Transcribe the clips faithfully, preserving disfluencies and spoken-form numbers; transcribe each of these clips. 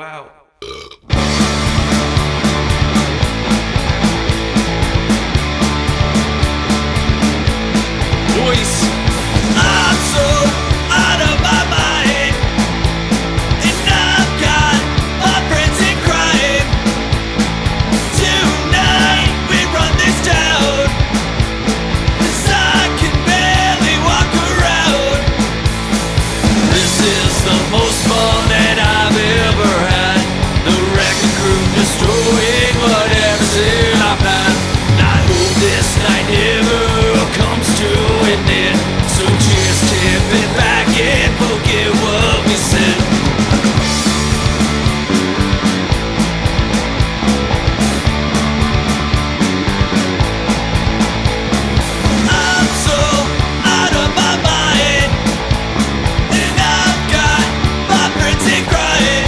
out. Voice. I'm so out of my mind, and I've got my friends in crime. Tonight we run this town, 'cause I can barely walk around. This is the most fun that I've ever had. The wrecking crew destroying whatever's in our path. And I hope this night never comes to an end. So cheers, tip it back and forget what we said. I'm so out of my mind, and I've got my friends in crying.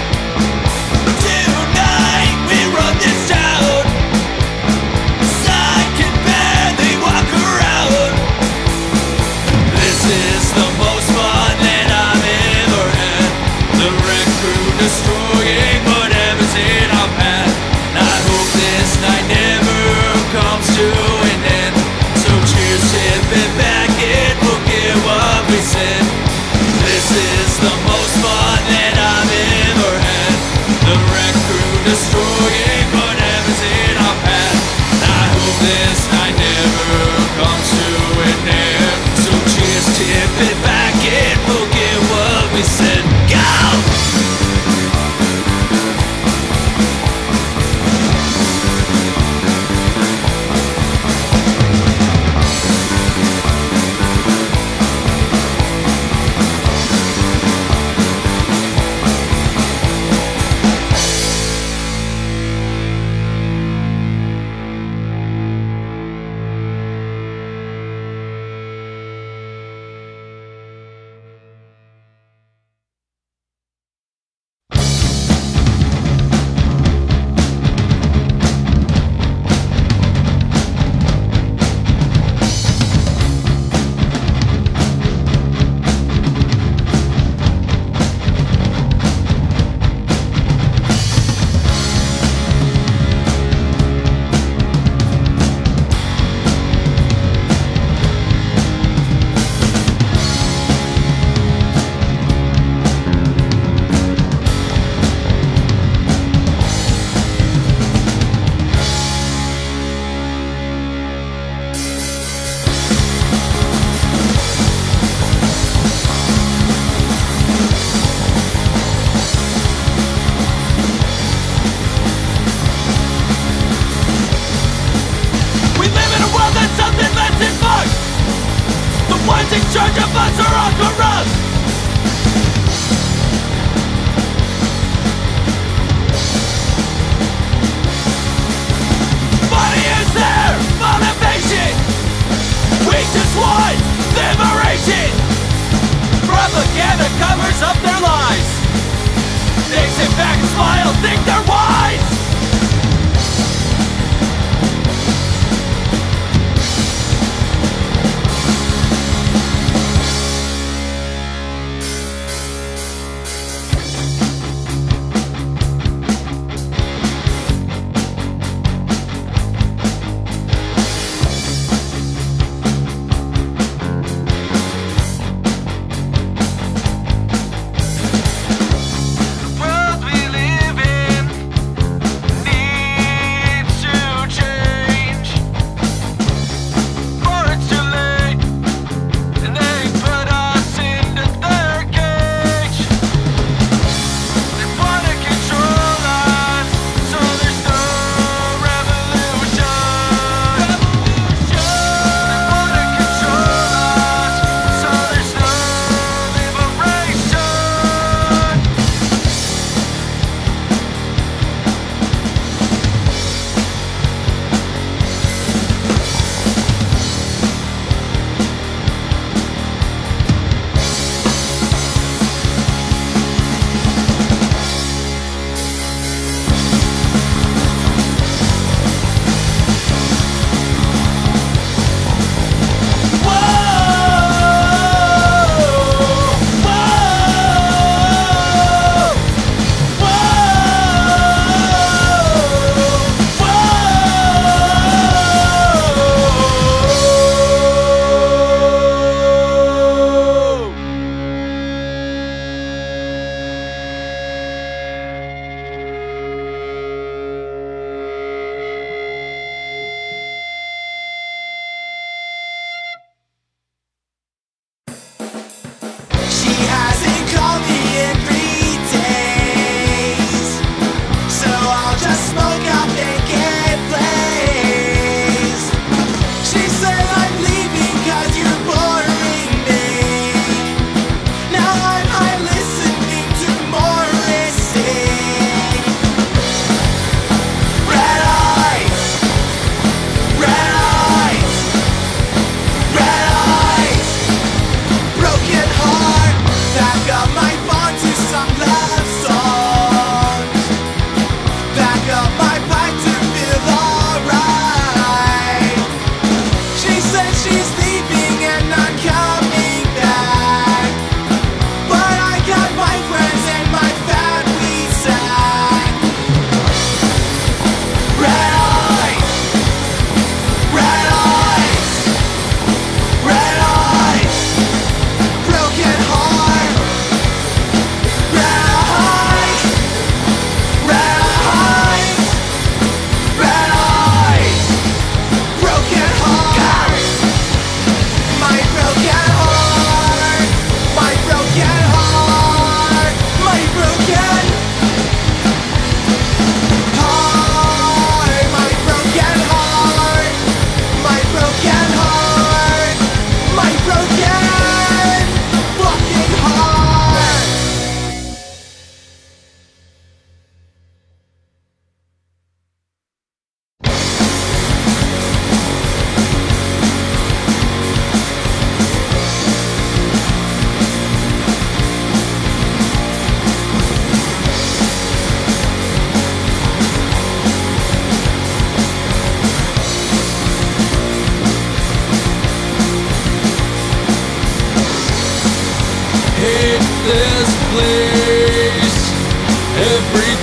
Tonight we run this town, 'cause I can barely walk around. This is the most fun that I've ever had. The wreck crew destroying whatever's in our path. And I hope this night never comes to an end. So cheers, tip it back and forget what we said. This is the most fun that I've ever had. The wreck crew destroying whatever's in our path. And I hope this night never comes to an end. So cheers, tip it back and forget what we said. Go! We live in a world that's something less than fun. The ones in charge of us are all corrupt. Money is their motivation. We just want liberation. Propaganda covers up their lies. They sit back and smile, think they're wise. World we live in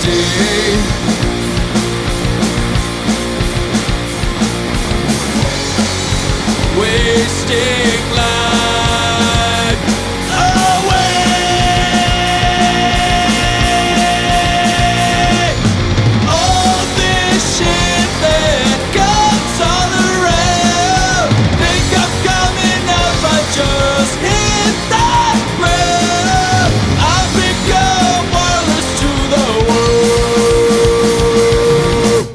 empty. Wasting life away. All this shit that comes all around, think I'm coming up, but just hit that ground. I've become wireless to the world.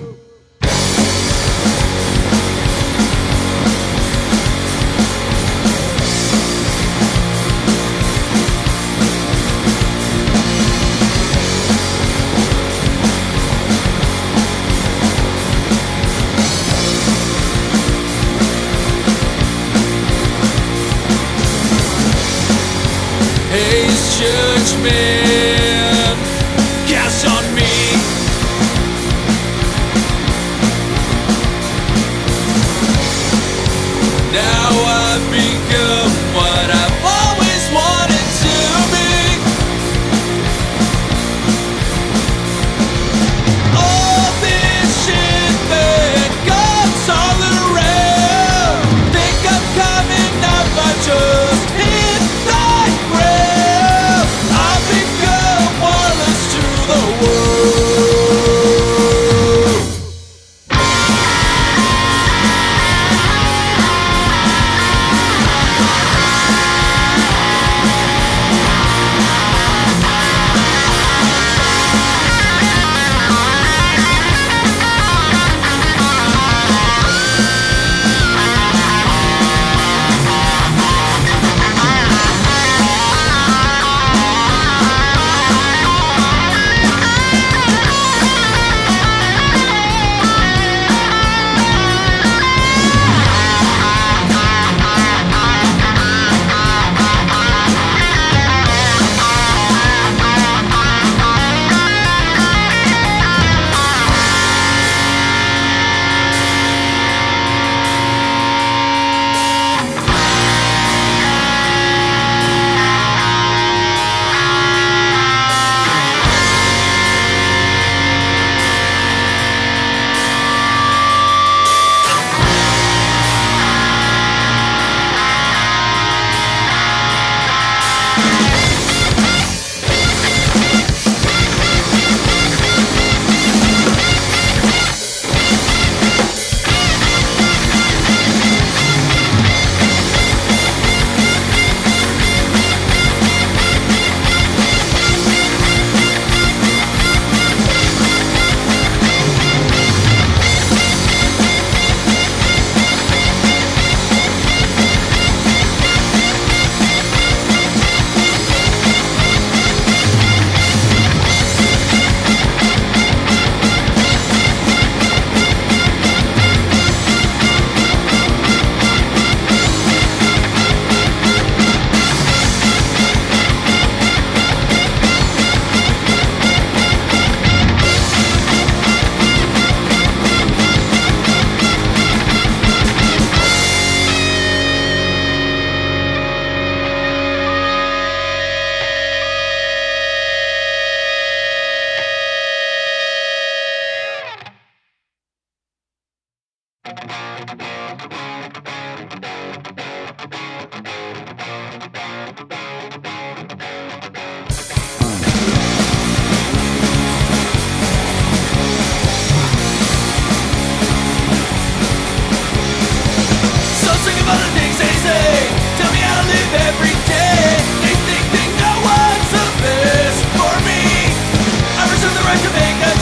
Haze judgment cast on me. Now I've become what I've always wanted to be. All this shit that comes all around, think I'm coming up, I just hit that ground. I've become wireless to the world.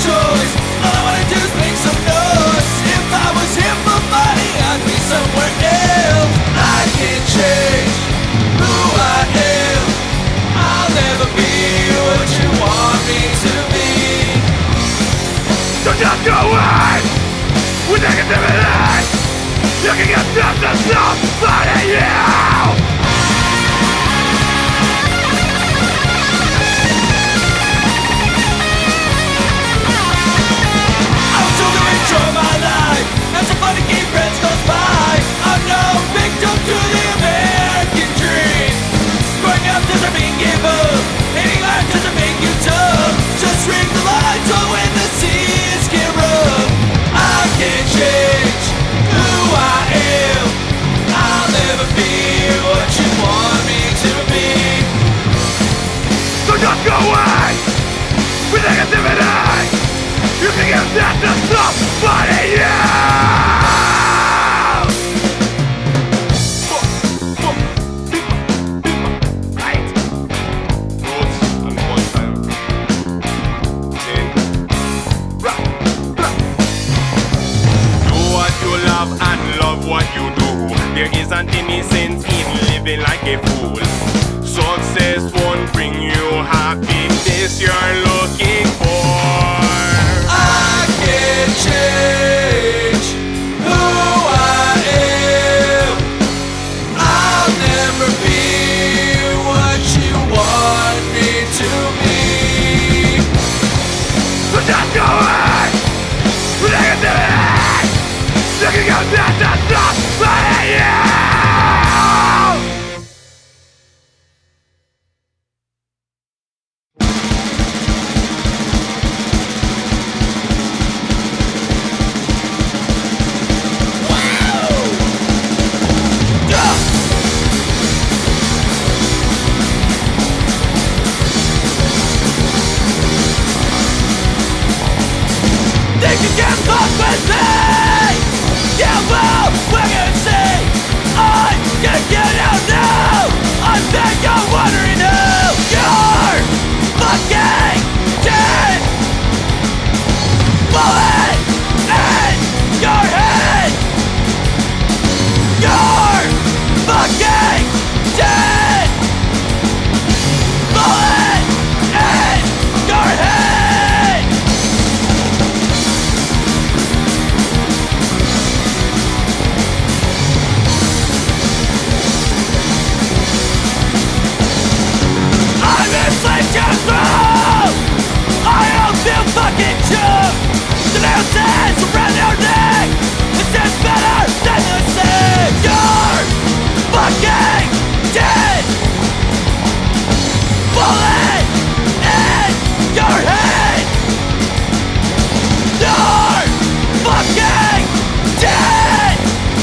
Somewhere else. what you do. There isn't any sense in living like a fool. Success won't bring you happiness you're looking for. I can't change who I am. I'll never be what you want me to be. Just go away! Look at this! Looking at that, that's not my you! Think you can fuck with me? Yeah, well, we're gonna see. I'm gonna get out now. I think you're wondering who you're fucking dead. Bullet in your head. You're fucking dead. Bullet in your head. I don't feel fucking choked. The nooses around your neck. It's just better than the same. You're fucking dead. Bullet in your head. You're fucking dead.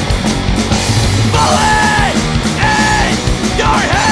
Bullet in your head.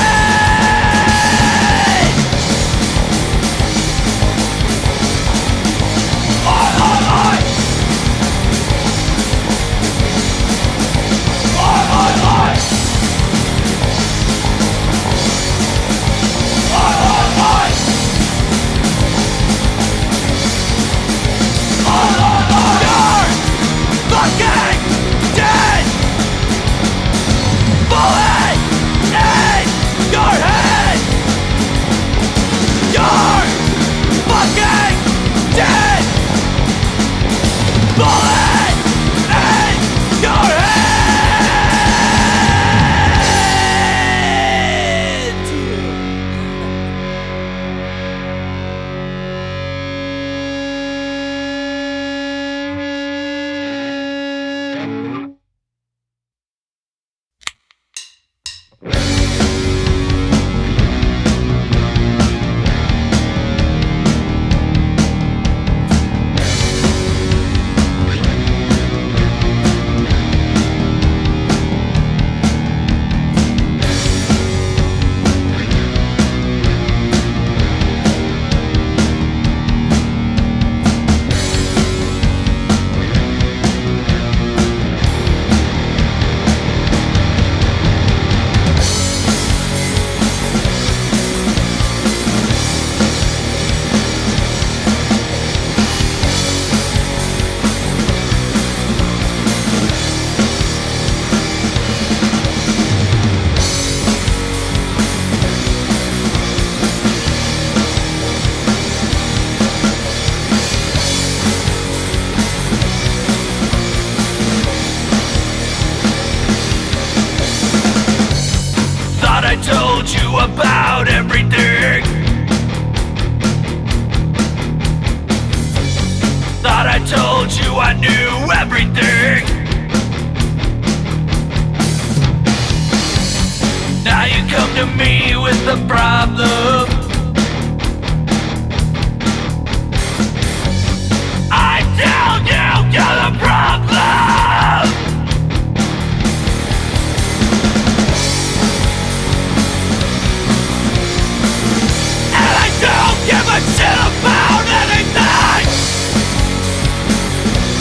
About everything. Thought I told you I knew everything. Now you come to me with the problem. I told you you're the problem. Don't give a shit about anything.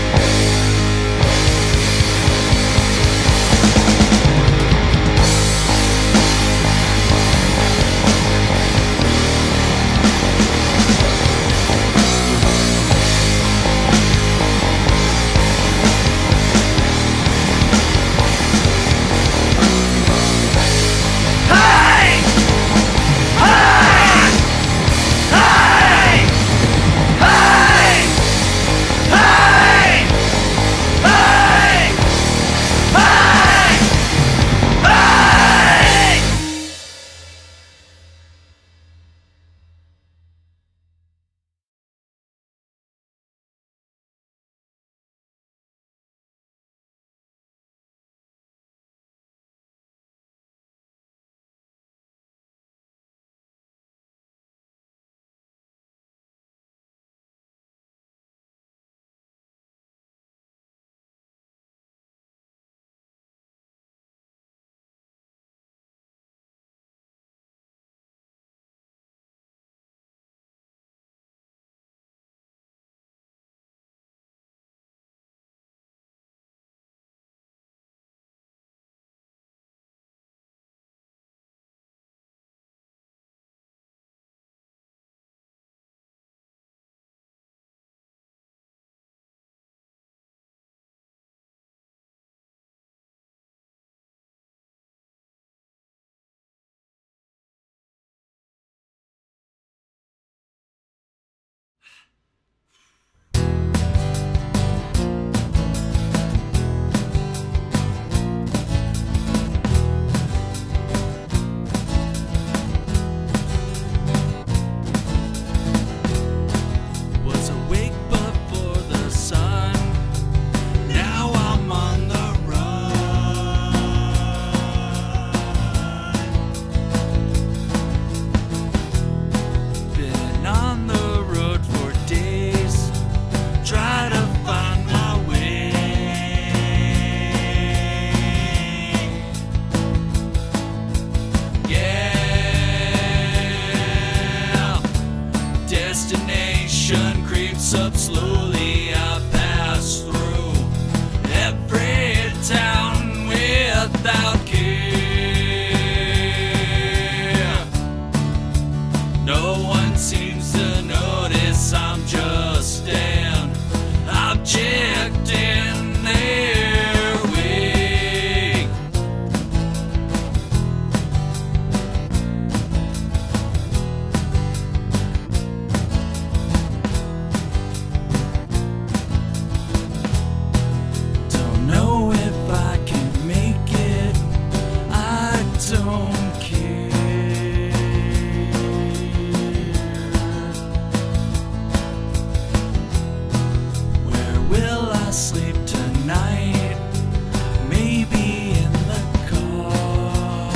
sleep tonight, maybe in the car.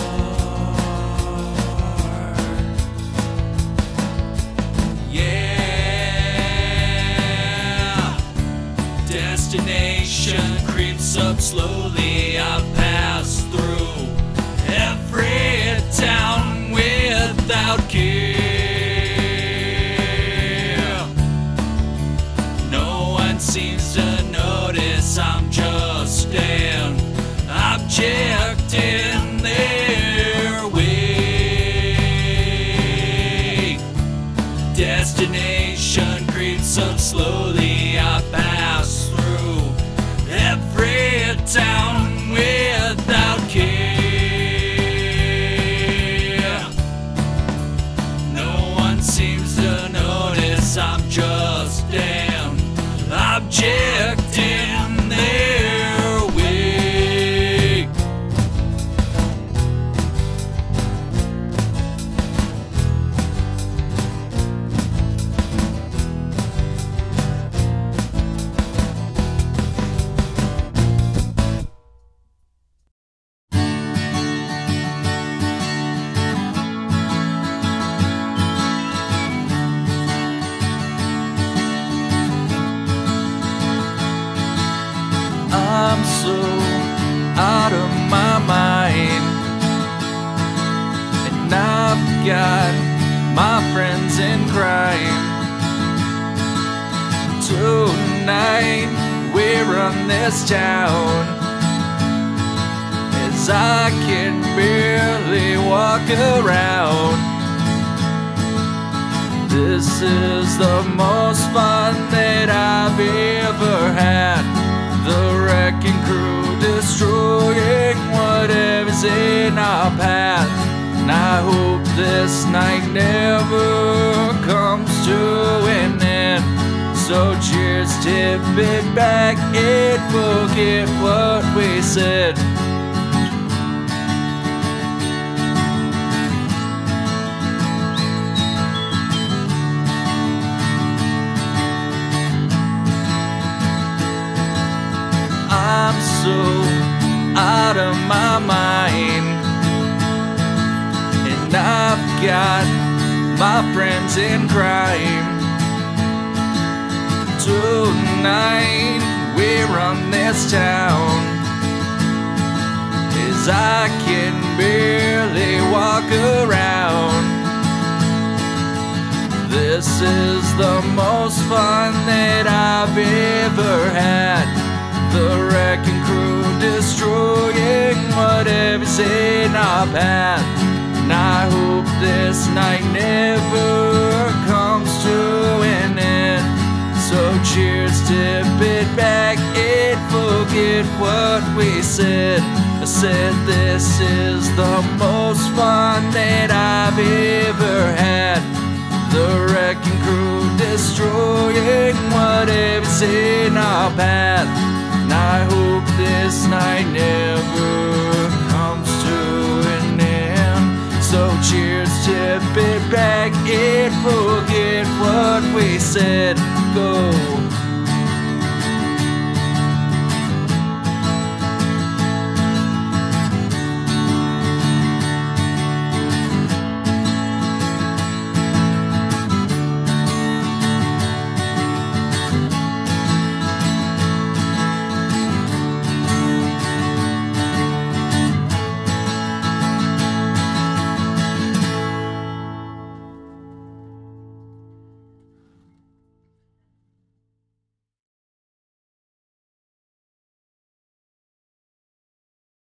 Yeah, destination creeps up slowly. I pass through every town without care. No one seems to notice I'm just an object in their way. Destination creeps up slowly. I pass through every town without care. Seems to notice I'm just an object in their way. I'm so out of my mind, and I've got my friends in crime. Tonight we run this town, as I can barely walk around. This is the most fun that I've ever had. The wrecking crew destroying whatever's in our path. And I hope this night never comes to an end. So cheers, tip it back and forget what we said. I'm so out of my mind, and I've got my friends in crime. Tonight we run this town, as I can barely walk around. This is the most fun that I've ever had. The wrecking crew destroying whatever's in our path. And I hope this night never comes to an end. So cheers, tip it back and forget what we said. I said this is the most fun that I've ever had. The wrecking crew destroying whatever's in our path. And I hope this night never comes to an end. So cheers, tip it back and forget what we said. Go.